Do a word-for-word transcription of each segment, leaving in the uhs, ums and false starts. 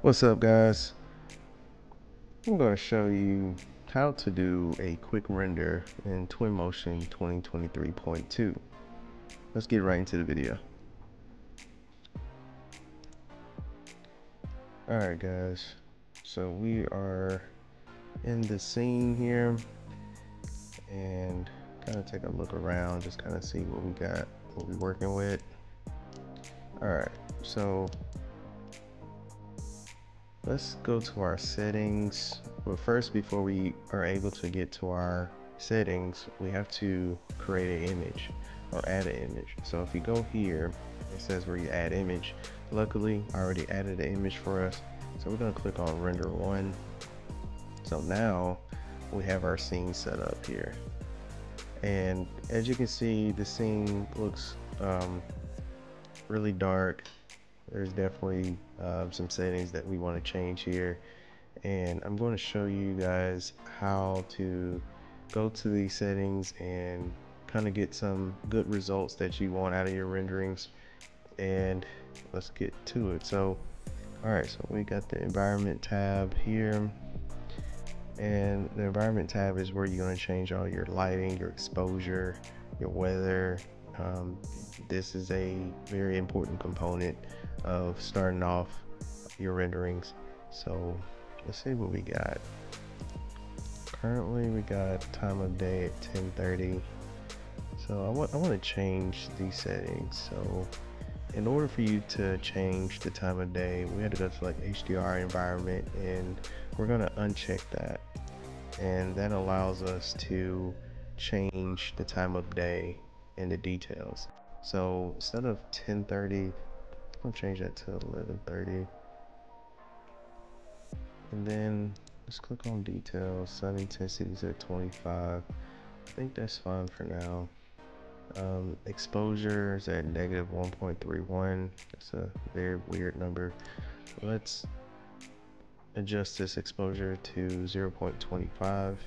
What's up, guys? I'm going to show you how to do a quick render in Twinmotion twenty twenty-three point two. Let's get right into the video. Alright guys, so we are in the scene here and kind of take a look around, just kind of see what we got, what we're working with. Alright, so let's go to our settings. But first, before we are able to get to our settings, we have to create an image or add an image. So if you go here, it says where you add image. Luckily, I already added an image for us. So we're gonna click on render one. So now we have our scene set up here. And as you can see, the scene looks um, really dark. There's definitely uh, some settings that we want to change here, and I'm going to show you guys how to go to these settings and kind of get some good results that you want out of your renderings. And let's get to it. So alright, so we got the environment tab here, and the environment tab is where you're going to change all your lighting, your exposure, your weather. Um, this is a very important component of starting off your renderings. So let's see what we got. Currently we got time of day at ten thirty. So I want I want to change these settings. So in order for you to change the time of day, we had to go to like H D R environment, and we're gonna uncheck that, and that allows us to change the time of day and the details. So instead of ten thirty, I'll change that to eleven thirty, and then let's click on details. Sun intensity is at twenty-five. I think that's fine for now. Um, exposure is at negative one point three one. That's a very weird number. Let's adjust this exposure to zero point two five.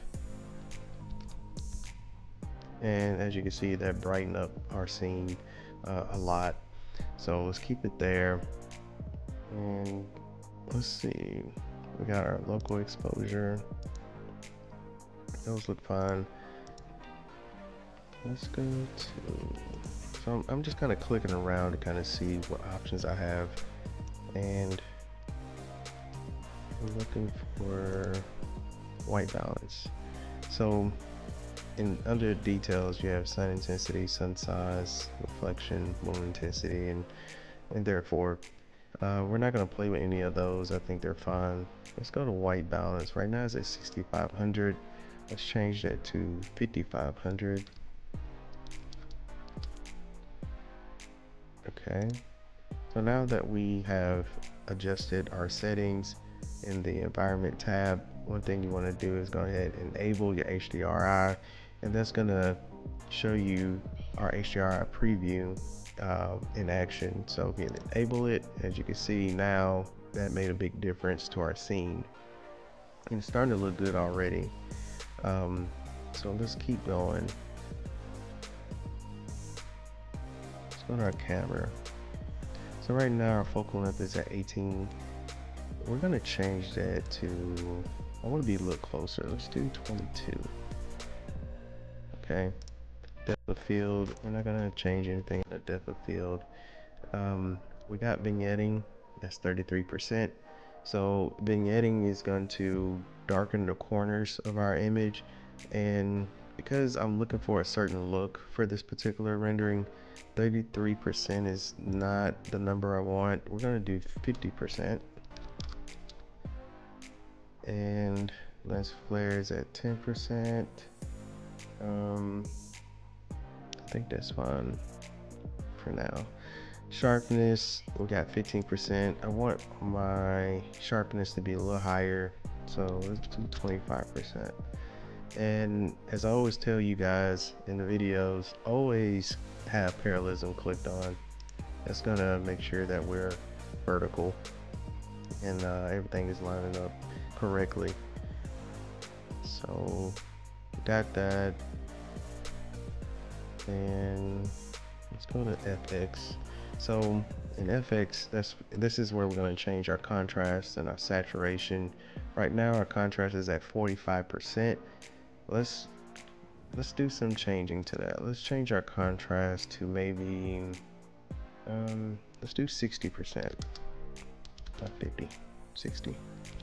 And as you can see, that brightened up our scene uh, a lot. So let's keep it there, and let's see, we got our local exposure, those look fine. Let's go to, so I'm, I'm just kind of clicking around to kind of see what options I have, and I'm looking for white balance. So in under details, you have sun intensity, sun size, reflection, moon intensity, and and therefore uh, we're not going to play with any of those. I think they're fine. Let's go to white balance. Right now it's at sixty-five hundred. Let's change that to fifty-five hundred. Okay, so now that we have adjusted our settings in the environment tab, one thing you want to do is go ahead and enable your H D R I, and that's gonna show you our H D R I preview uh, in action. So if you enable it, as you can see now, that made a big difference to our scene, and it's starting to look good already. Um, so let's keep going. Let's go to our camera. So right now our focal length is at eighteen. We're gonna change that to, I want to be a little closer. Let's do twenty-two. Okay, depth of field, we're not gonna change anything in the depth of field. Um, we got vignetting, that's thirty-three percent. So vignetting is going to darken the corners of our image, and because I'm looking for a certain look for this particular rendering, thirty-three percent is not the number I want. We're gonna do fifty percent. And lens flare is at ten percent. um I think that's fine for now. Sharpness, we got fifteen percent. I want my sharpness to be a little higher, so let's do twenty-five percent. And as I always tell you guys in the videos, always have parallelism clicked on. That's gonna make sure that we're vertical and uh, everything is lining up correctly. So got that, and let's go to F X. So in F X, that's this is where we're going to change our contrast and our saturation. Right now our contrast is at forty-five percent. Let's let's do some changing to that. Let's change our contrast to maybe um let's do sixty percent. Not fifty, sixty.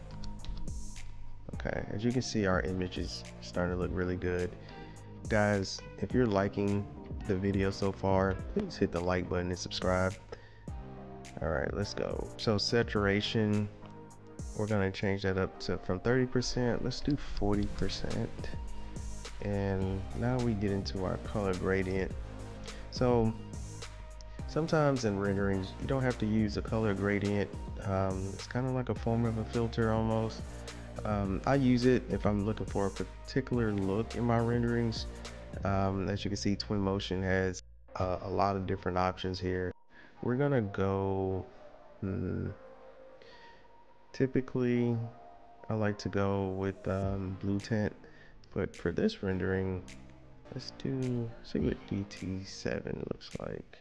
Okay, as you can see, our image is starting to look really good. Guys, if you're liking the video so far, please hit the like button and subscribe. All right, let's go. So saturation, we're gonna change that up to from thirty percent, let's do forty percent. And now we get into our color gradient. So sometimes in renderings, you don't have to use a color gradient. Um, it's kind of like a form of a filter almost. Um, I use it if I'm looking for a particular look in my renderings. Um, as you can see, Twinmotion has uh, a lot of different options here. We're gonna go, hmm, typically I like to go with um, blue tint, but for this rendering, let's do, see what D T seven looks like.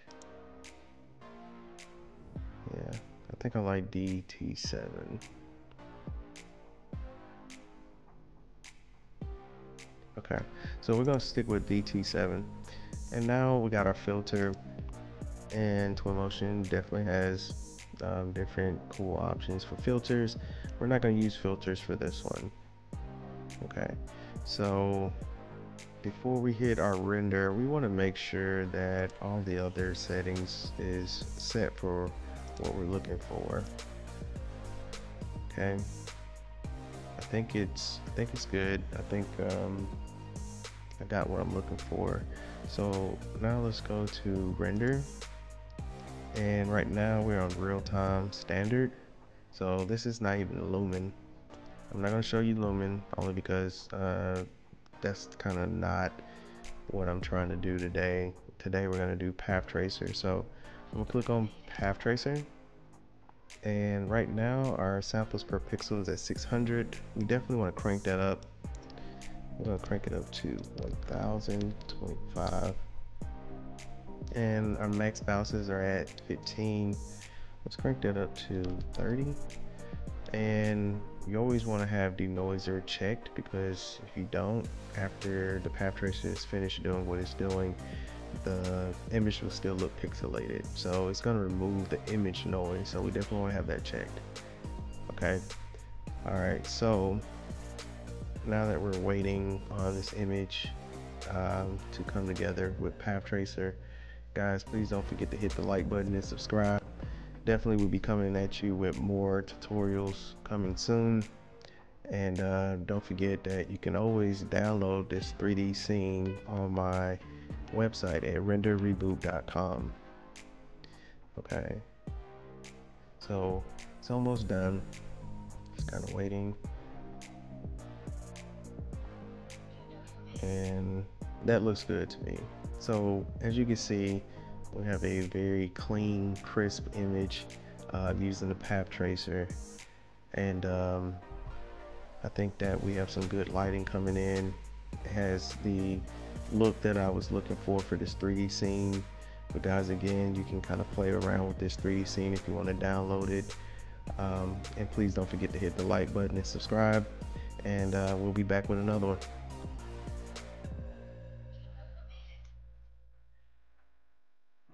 Yeah, I think I like D T seven. Okay, so we're gonna stick with D T seven, and now we got our filter. And Twinmotion definitely has um, different cool options for filters. We're not going to use filters for this one. Okay, so before we hit our render, we want to make sure that all the other settings is set for what we're looking for. Okay, I think it's I think it's good. I think um, I got what I'm looking for. So now let's go to render. And right now we're on real-time standard, so this is not even lumen. I'm not going to show you lumen only because uh, that's kind of not what I'm trying to do today. Today we're going to do path tracer, so I'm going to click on path tracer, and right now our samples per pixel is at six hundred. We definitely want to crank that up. We're going to crank it up to one thousand twenty-five. And our max bounces are at fifteen. Let's crank that up to thirty. And you always want to have denoiser checked, because if you don't, after the path tracer is finished doing what it's doing, the image will still look pixelated. So it's going to remove the image noise, so we definitely want to have that checked. Okay, all right, so now that we're waiting on this image um, to come together with path tracer, guys, please don't forget to hit the like button and subscribe. Definitely will be coming at you with more tutorials coming soon. And uh, don't forget that you can always download this three D scene on my website at render reboot dot com. Okay, so it's almost done. Just kind of waiting. And that looks good to me. So as you can see, we have a very clean, crisp image uh, using the path tracer, and um, I think that we have some good lighting coming in. It has the look that I was looking for for this three D scene. But guys, again, you can kind of play around with this three D scene if you want to download it. Um, and please don't forget to hit the like button and subscribe, and uh, we'll be back with another one.